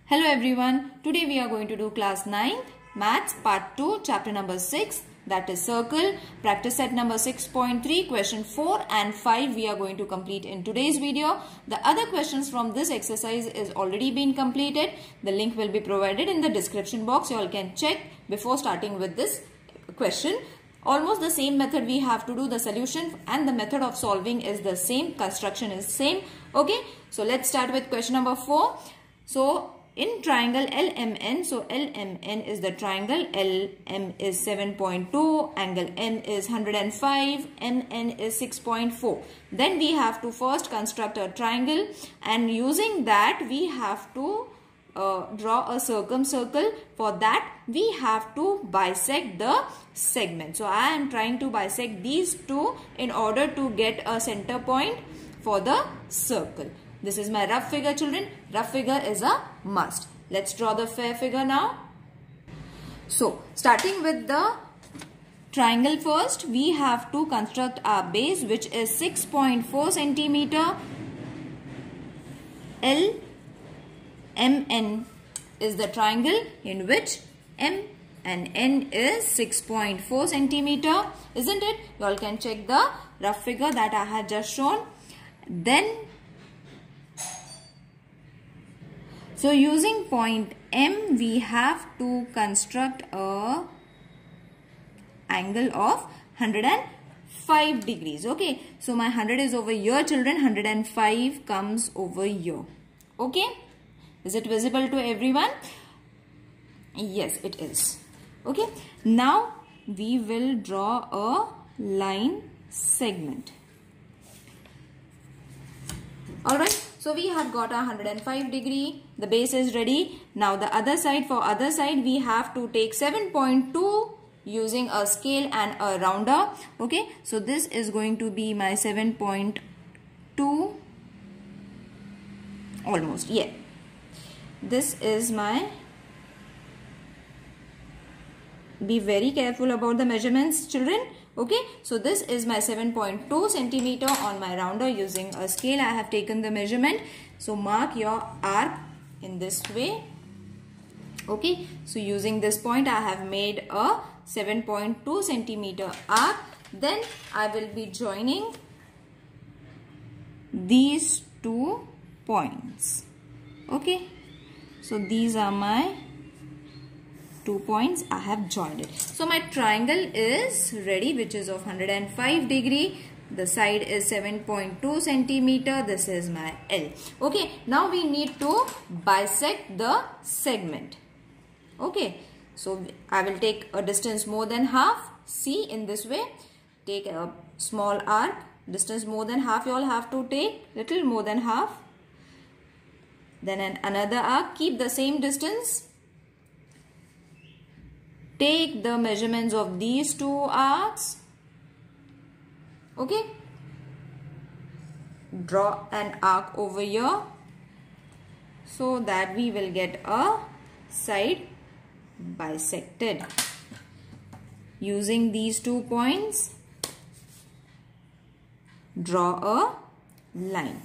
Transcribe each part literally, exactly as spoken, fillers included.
Hello everyone, today we are going to do class ninth maths part two chapter number six, that is circle. Practice set number six point three, question four and five we are going to complete in today's video. The other questions from this exercise is already been completed. The link will be provided in the description box. You all can check before starting with this question. Almost the same method we have to do the solution, and the method of solving is the same, construction is same. Okay, so let's start with question number four. So in triangle L M N, so L M N is the triangle, L M is seven point two, angle N is one hundred five, M N is six point four. Then we have to first construct a triangle, and using that we have to uh, draw a circumcircle. For that we have to bisect the segment. So I am trying to bisect these two in order to get a center point for the circle. This is my rough figure, children. Rough figure is a must. Let's draw the fair figure now. So, starting with the triangle first, we have to construct our base, which is six point four centimeter. L M N is the triangle in which M and N is six point four centimeter, isn't it? You all can check the rough figure that I had just shown. Then So using point M, we have to construct a angle of one hundred five degrees. Okay, so my one hundred is over here, children. one hundred five comes over here. Okay, is it visible to everyone? Yes, it is. Okay, now we will draw a line segment. Alright. So we have got a one hundred five degree, the base is ready. Now the other side, for other side we have to take seven point two using a scale and a rounder. Okay, so this is going to be my seven point two, almost, yeah. This is my, be very careful about the measurements, children. Okay, so this is my seven point two centimeter on my rounder. Using a scale I have taken the measurement. So mark your arc in this way. Okay, so using this point I have made a seven point two centimeter arc. Then I will be joining these two points. Okay, so these are my two points, I have joined it. So my triangle is ready, which is of one hundred five degree. The side is seven point two centimeter. This is my L. Okay, now we need to bisect the segment. Okay, so I will take a distance more than half. See, in this way, take a small arc. Distance more than half you all have to take, little more than half. Then an another arc. Keep the same distance. Take the measurements of these two arcs. Okay. Draw an arc over here so that we will get a side bisected. Using these two points, draw a line.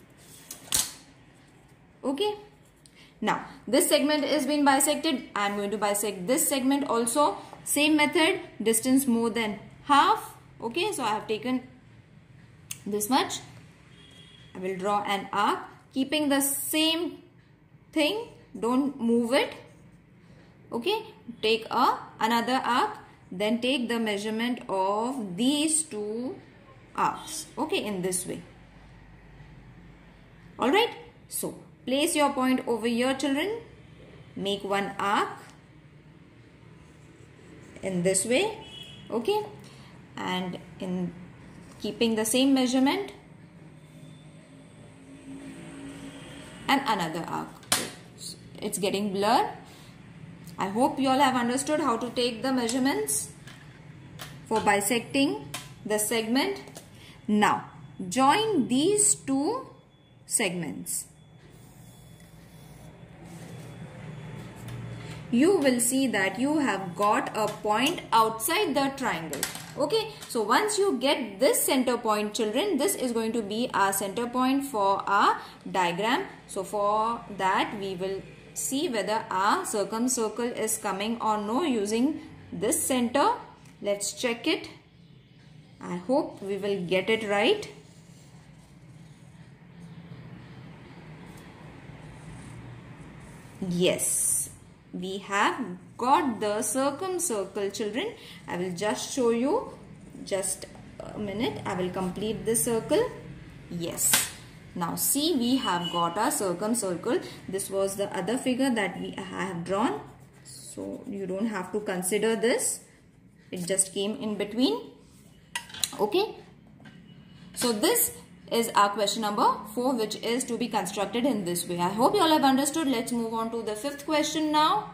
Okay. Now, this segment is being bisected. I am going to bisect this segment also. Same method, distance more than half. Okay, so I have taken this much. I will draw an arc. Keeping the same thing, don't move it. Okay, take a another arc. Then take the measurement of these two arcs. Okay, in this way. Alright, so place your point over here, children. Make one arc in this way. Okay. And in keeping the same measurement. And another arc. It's getting blurred. I hope you all have understood how to take the measurements for bisecting the segment. Now, join these two segments. You will see that you have got a point outside the triangle. Okay, so once you get this center point, children, this is going to be our center point for our diagram. So for that we will see whether our circumcircle is coming or no using this center. Let's check it. I hope we will get it right. Yes, we have got the circumcircle, children. I will just show you. Just a minute. I will complete this circle. Yes. Now see, we have got our circumcircle. This was the other figure that we have drawn. So you don't have to consider this. It just came in between. Okay. So this is our question number four, which is to be constructed in this way. I hope you all have understood. Let's move on to the fifth question now.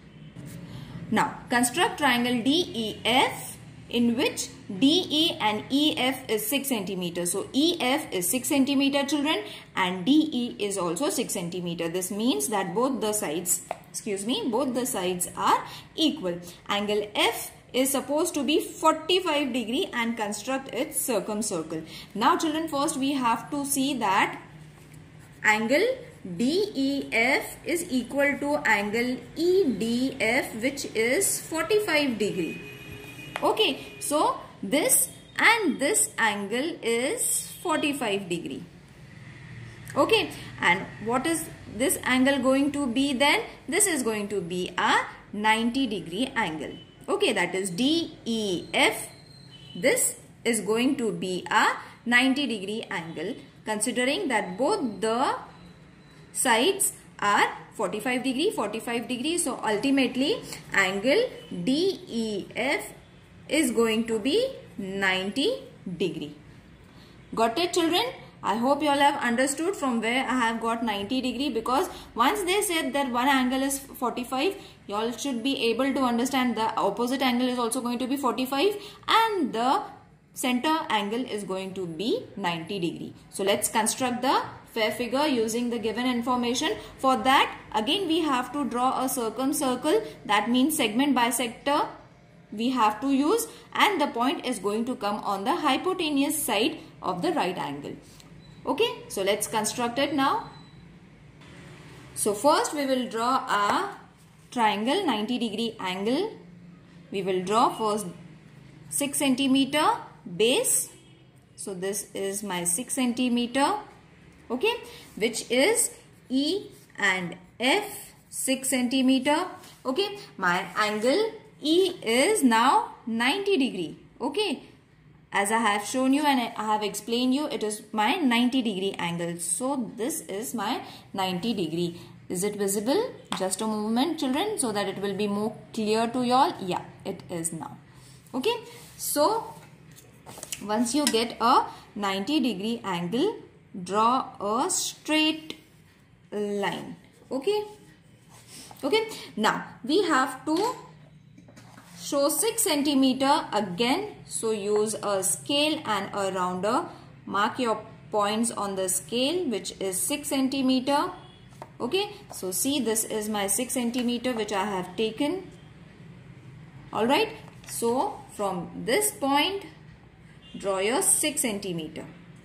Now construct triangle D E F in which D E and E F is six centimeters. So E F is six centimeter, children, and D E is also six centimeter. This means that both the sides, excuse me, both the sides are equal. Angle F is supposed to be forty-five degree and construct its circumcircle. Now children, first we have to see that angle D E F is equal to angle E D F, which is forty-five degree. Okay, so this and this angle is forty-five degree. Okay, and what is this angle going to be then? This is going to be a ninety degree angle. Okay, that is D E F. This is going to be a ninety degree angle, considering that both the sides are forty-five degree, forty-five degree. So ultimately angle D E F is going to be ninety degree. Got it, children? I hope you all have understood from where I have got ninety degree, because once they said that one angle is forty-five, you all should be able to understand the opposite angle is also going to be forty-five and the center angle is going to be ninety degree. So let's construct the fair figure using the given information. For that, again we have to draw a circumcircle. That means segment bisector we have to use, and the point is going to come on the hypotenuse side of the right angle. Okay, so let's construct it now. So first we will draw a triangle ninety degree angle. We will draw first six centimeter base. So this is my six centimeter. Okay, which is E and F, six centimeter. Okay, my angle E is now ninety degree. Okay, as I have shown you and I have explained you, it is my ninety degree angle. So this is my ninety degree. Is it visible? Just a moment, children, so that it will be more clear to you all. Yeah, it is now. Okay, so once you get a ninety degree angle, draw a straight line. Okay, okay. Now we have to show six centimeter again. So use a scale and a rounder. Mark your points on the scale, which is six centimeter. Okay, so see, this is my six centimeter which I have taken. Alright, so from this point, draw your six centimeter.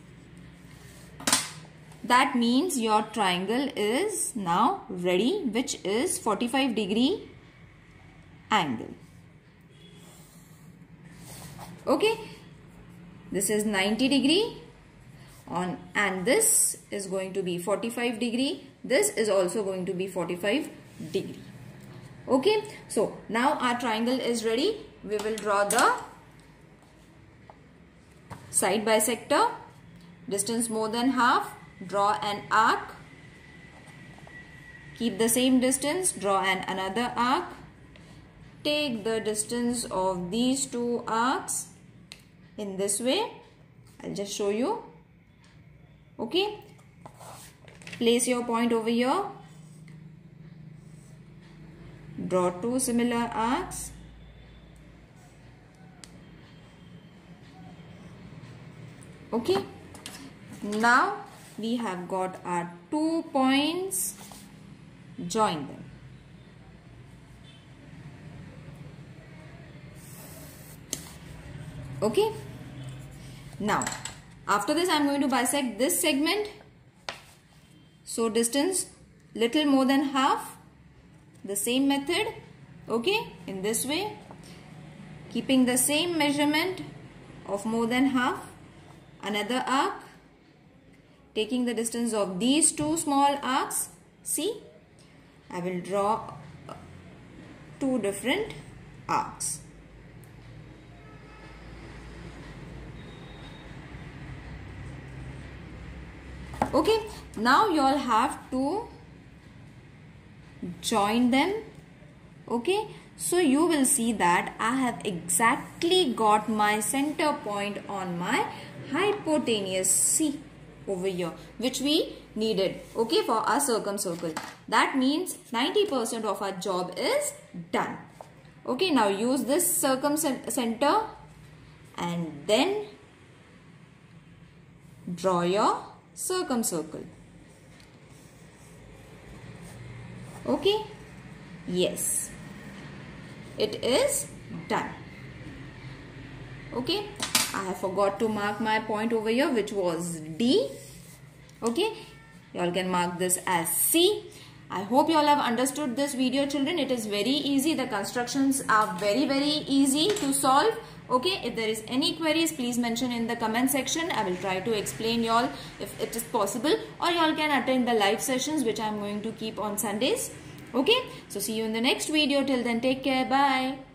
That means your triangle is now ready, which is forty-five degree angle. Okay, this is ninety degree on, and this is going to be forty-five degree. This is also going to be forty-five degree. Okay, so now our triangle is ready. We will draw the side bisector. Distance more than half. Draw an arc. Keep the same distance. Draw an another arc. Take the distance of these two arcs in this way. I'll just show you. Okay. Place your point over here. Draw two similar arcs. Okay. Now we have got our two points. Join them. Okay. Now, after this I am going to bisect this segment. So distance little more than half. the same method, okay, in this way, keeping the same measurement of more than half, another arc, taking the distance of these two small arcs. See, I will draw two different arcs. Okay, now you all have to join them. Okay, so you will see that I have exactly got my center point on my hypotenuse. See over here, which we needed, okay, for our circumcircle. That means ninety percent of our job is done. Okay, now use this circumcenter and then draw your circumcircle. Okay, yes, it is done. Okay, I have forgot to mark my point over here, which was D. Okay, you all can mark this as C. I hope you all have understood this video, children. It is very easy. The constructions are very very easy to solve. Okay, if there is any queries, please mention in the comment section. I will try to explain you all if it is possible, or you all can attend the live sessions which I am going to keep on Sundays. Okay, so see you in the next video. Till then, take care. Bye.